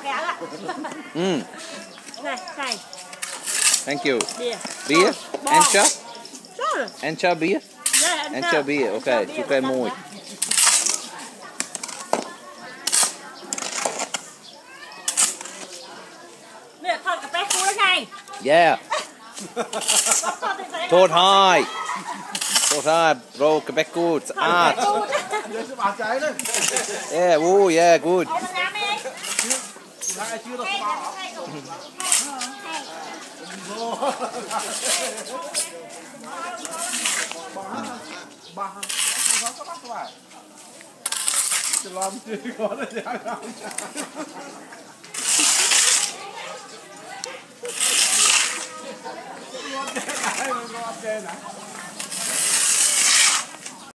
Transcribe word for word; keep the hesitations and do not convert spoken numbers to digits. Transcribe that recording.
Mm. Này, này. Thank you. Beer. Beer? Encha? Sure. Encha beer? Yeah, Encha beer. Okay, chukay muy. Nè, thôi cà phê cua đó ngay. Yeah. Tốt hai. Tốt hai. Bro, Quebec good. Art. Yeah, oh yeah, good. Làm chưa có được gì không? Ngon thế này, ngon thế này.